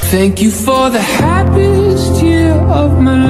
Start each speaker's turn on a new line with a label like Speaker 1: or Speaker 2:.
Speaker 1: Thank you for the happiest year of my